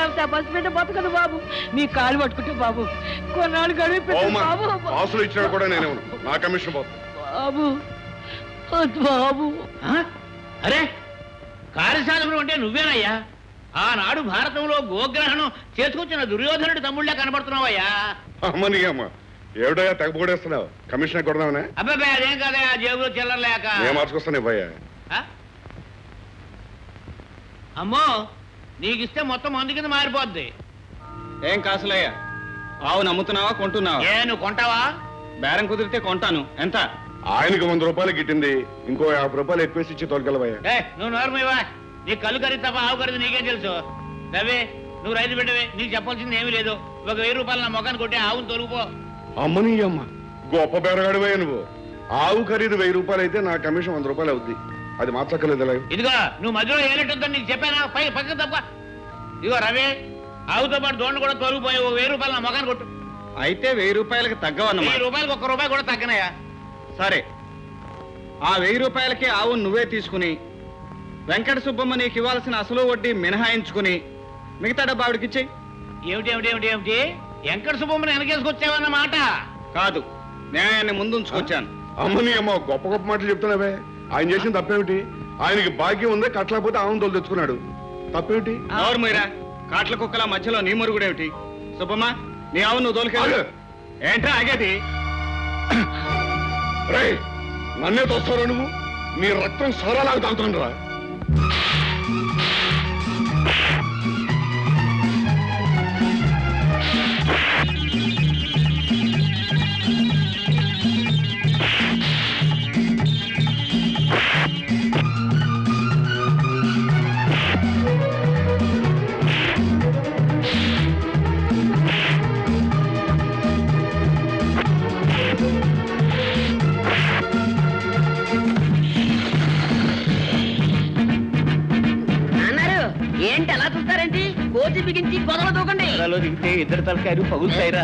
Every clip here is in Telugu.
లేకపోతే పసిపెట్ట బతకదు బాబు. నీ కాలు పట్టుకుంటే బాబు కొన్నాళ్ళు గడిపి బాబు. ఆసులు ఇచ్చినా కూడా నేనే నా కమిషన్ బాబు బాబు. అరే కార్యసాధకుడు అంటే నువ్వేనయ్యా? ఆనాడు భారతంలో గోగ్రహణం చేసుకొచ్చిన దుర్యోధనుడి తమ్ముళ్ళ కనబడుతున్నావయ్యా. అమ్మని అమ్మ ఏమిటయ్యా తెగపోడేస్తున్నావు? కమిషన్ కొడదామనే? అబ్బాయి అదేం కదయా, జేబులో చిల్లరలేక నేను మార్చుకొస్తాను ఇవ్వయ్యా. అమ్మో నీకిస్తే మొత్తం మందు కింద మారిపోద్ది. ఏం కాసులయ్యా? ఆవు నమ్ముతున్నావా కొంటున్నావా? నువ్వు కొంటావా? బేరం కుదిరితే కొంటాను. ఎంత? ఆయనకు 100 రూపాయలు గిట్టింది, ఇంకో 50 రూపాయలు ఎక్కువేసి ఇచ్చి తోలుకెళ్ళవయ్యా. నువ్వు నోరమేవా? నీ కళ్ళు ఖరీదు తప్ప ఆవు ఖరీదు నీకేం తెలుసు? రవి నువ్వు రైతు బిడ్డవే, నీకు చెప్పాల్సింది ఏమీ లేదు. ఒక 1000 రూపాయలు నా మొఖాన్ని కొట్టి ఆవును తొలుగుపో. అమ్మని అమ్మ గొప్ప బేరగాడివయ్యా నువ్వు. ఆవు ఖరీదు 1000 రూపాయలు అయితే నా కమిషన్ 100 రూపాయలు అవుద్ది. అది మార్చక్కర్లేదు. ఇదిగో నువ్వు మధ్యలో ఏనట్టుందని నీకు చెప్పానా? పక్కన తప్ప. ఇదిగో రవి ఆవుతో పాటు దోండ కూడా తొలగిపోయి 1000 రూపాయలు నా మొఖాన్ని కొట్టు. అయితే 1000 రూపాయలకి తగ్గవన్న. 1000 రూపాయలకు 1 రూపాయి కూడా తగ్గనయా? సరే, ఆ 1000 రూపాయలకి ఆవు నువ్వే తీసుకుని వెంకట సుబ్బమ్మ నీకు ఇవ్వాల్సిన అసలు వడ్డీ మినహాయించుకుని మిగతా డబ్బు ఆవిడకిచ్చేయి. ఏమిటి ఏమిటి ఏమిటి ఏమిటి? వెంకట సుబ్బమ్మని వెనకేసుకొచ్చావన్నమాట కాదు, న్యాయాన్ని ముందుంచుకొచ్చాను. అమ్మని అమ్మ గొప్ప గొప్ప మాటలు చెప్తున్నావే. ఆయన చేసిన తప్పేమిటి? ఆయనకి భాగ్యం ఉందే కట్టలేకపోతే ఆవును తోలు తెచ్చుకున్నాడు. తప్పేమిటి? ఎవరు మీరా? కాట్ల కుక్కల మధ్యలో నీ మరుగుడేమిటి? సుబ్బమ్మ నీ ఆవు నువ్వు తోలుకెళ్ళు. ఏంట్రా ఆగేది? నన్నే తోస్తారా నువ్వు? నీ రక్తం సారాలాగా తాగుతాను. ఏంటి అలా చూస్తారేంటి? కోచి బిగించి గొడవ దూకండి. దిగితే ఇద్దరు తలకాయలు పగులుతాయిరా.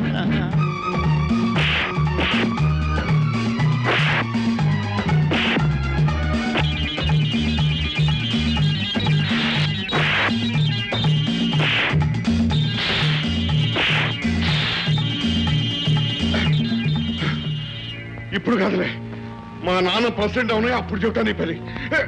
ఇప్పుడు కాదులే, మా నాన్న ప్రెసిడెంట్ అవునాయి అప్పుడు చెప్తాను నీ పని.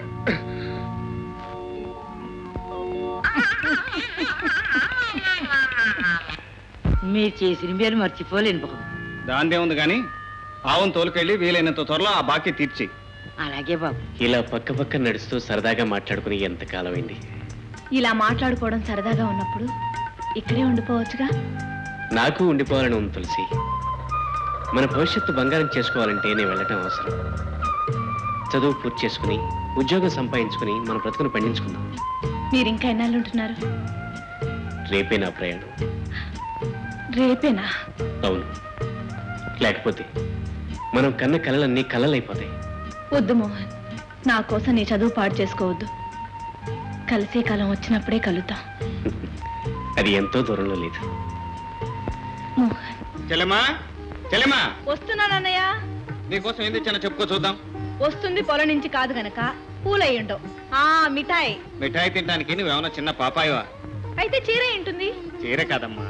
మీరు చేసిన పేరు మర్చిపోలేను బాబు. దాందే ఉంది కానీ ఆవును తోలుకెళ్ళి వీలైనంత త్వరలో ఆ బాకీ తీర్చి. అలాగే బాబు. ఇలా పక్క పక్క నడుస్తూ సరదాగా మాట్లాడుకుని ఎంతకాలం అయింది. ఇలా మాట్లాడుకోవడం సరదాగా ఉన్నప్పుడు ఇక్కడే ఉండిపోవచ్చుగా. నాకు ఉండిపోవాలని ఉంది తులసి. మన భవిష్యత్తు బంగారం చేసుకోవాలంటే నేను వెళ్ళటం అవసరం. చదువు పూర్తి చేసుకుని ఉద్యోగం సంపాదించుకుని మన బ్రతుకును పండించుకుందాం. మీరు ఇంకా ఎన్నాళ్ళు ఉంటున్నారు? రేపే నా ప్రయాణం. రేపేనా? అవును, లేకపోతే మనం కన్న కలలన్నీ కలలైపోతాయి. వద్దు మోహన్, నా కోసం నీ చదువు పాడు చేసుకోవద్దు. కలిసే కాలం వచ్చినప్పుడే కలుద్దాం. అది ఎంతో దూరంలో లేదు. మోహన్. చెల్లెమ్మా, చెల్లెమ్మా. వస్తున్నానన్నయ్య. నీకోసం ఏం తెచ్చానో చెప్పుకో చూద్దాం. వస్తుంది పొలం నుంచి కాదు గనక పూలయ్యుండవు. మిఠాయి. మిఠాయి తినడానికి నువ్వేమన్నా చిన్న పాపాయవా? అయితే చీర ఏంటుంది? చీర కాదమ్మా.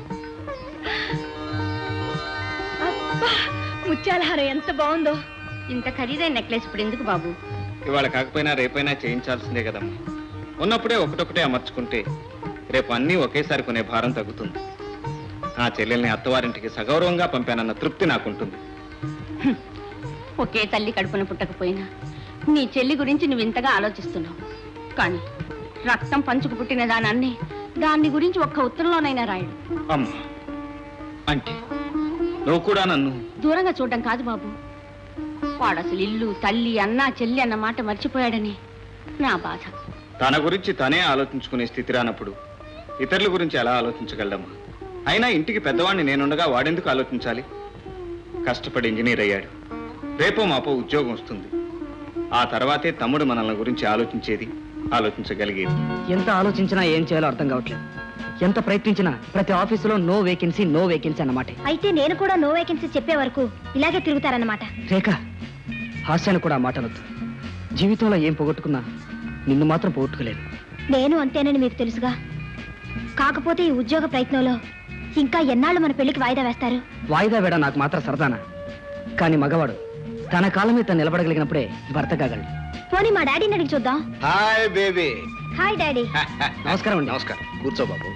ముత్యాలహారం ఎంత బాగుందో. ఇంత ఖరీదైన నెక్లెస్ ఇప్పుడు ఎందుకు బాబు? ఇవాళ కాకపోయినా రేపైనా చేయించాల్సిందే కదమ్మా. ఉన్నప్పుడే ఒకటొకటే అమర్చుకుంటే రేపు అన్నీ ఒకేసారి కొనే భారం తగ్గుతుంది. ఆ చెల్లెల్ని అత్తవారింటికి సగౌరవంగా పంపానన్న తృప్తి నాకుంటుంది. ఒకే తల్లి కడుపున పుట్టకపోయినా నీ చెల్లి గురించి నువ్వు ఇంతగా ఆలోచిస్తున్నావు. కానీ రక్తం పంచుకు పుట్టిన దానాన్ని దాన్ని గురించి ఒక్క ఉత్తరంలోనైనా రాయడు. అమ్మా, అంటే నువ్వు కూడా నన్ను దూరంగా చూడడం కాదు బాబు. వాడు అసలు ఇల్లు, తల్లి, అన్న, చెల్లి అన్న మాట మర్చిపోయాడని నా బాధ. తన గురించి తనే ఆలోచించుకునే స్థితి రానప్పుడు ఇతరుల గురించి ఎలా ఆలోచించగలడమ్మా? అయినా ఇంటికి పెద్దవాడిని నేనుండగా వాడెందుకు ఆలోచించాలి? కష్టపడి ఇంజనీర్ అయ్యాడు. రేపో మాపో ఉద్యోగం వస్తుంది. ఆ తర్వాతే తమ్ముడు మనల్ని గురించి ఆలోచించేది, ఆలోచించగలిగేది. ఎంత ఆలోచించినా ఏం చేయాలో అర్థం కావట్లేదు. ఎంత ప్రయత్నించినా ప్రతి ఆఫీసులో నో వేకెన్సీ అన్నమాట. అయితే నేను కూడా నో వేకెన్సీ చెప్పే వరకు ఇలాగే తిరుగుతారన్నమాట. రేఖ, హాస్యాన్ని కూడా మాట అనొద్దు. జీవితంలో ఏం పోగొట్టుకున్నా నిన్ను మాత్రం పోగొట్టుకోలేదు. నేను అంతేనని మీకు తెలుసుగా. కాకపోతే ఈ ఉద్యోగ ప్రయత్నంలో ఇంకా ఎన్నాళ్ళు మన పెళ్లికి వాయిదా వేస్తారు? వాయిదా వేడ నాకు మాత్రం సరదానా, కానీ మగవాడు తన కాలం మీద తను నిలబడగలిగినప్పుడే భర్త కాగలడు. పోనీ మా డాడీని అడిగి చూద్దాం. Hi baby. Hi daddy. నమస్కారం అండి. నమస్కారం. కూర్చో బాబు.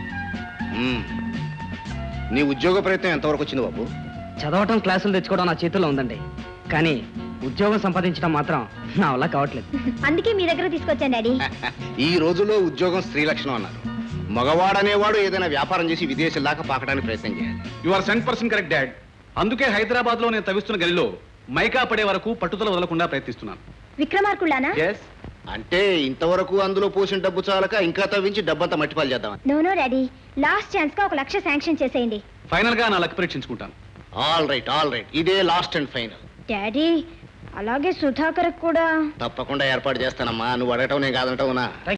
నీ ఉద్యోగ ప్రయత్నం ఎంతవరకు వచ్చింది బాబు? చదవటం, క్లాసులు తెచ్చుకోవడం నా చేతుల్లో ఉందండి, కానీ ఉద్యోగం సంపాదించడం మాత్రం నా వల్ల కావట్లేదు. అందుకే మీ దగ్గర తీసుకొచ్చాను డాడీ. ఈ రోజుల్లో ఉద్యోగం స్త్రీ లక్షణం అన్నారు. మగవాడనేవాడు ఏదైనా వ్యాపారం చేసి విదేశీ దాకా పాకడానికి ప్రయత్నం చేయాలి. You are 100% correct dad. అందుకే హైదరాబాద్ లో నేను తవ్విస్తున్న గదిలో మైకా పడే వరకు పట్టుదల వదలకుండా ప్రయత్నిస్తున్నాను. విక్రమార్కుళ్ళానా? అంటే ఇంతవరకు అందులో పోసిన డబ్బు చాలక ఇంకా తవ్వించి డబ్బంతా మట్టిపాలు చేద్దామని. నో డాడీ, లాస్ట్ ఛాన్స్ గా 1 లక్ష శాంక్షన్ చేసేయండి. ఫైనల్ గా నా లక్ పరీక్షించుకుంటాను. ఆల్ రైట్, ఇదే లాస్ట్ అండ్ ఫైనల్. డాడీ, అలాగే సుధాకర్ కూడా తప్పకుండా ఏర్పాటు చేస్తానమ్మా. నువ్వు అడగటం నేను కాదనటవునా?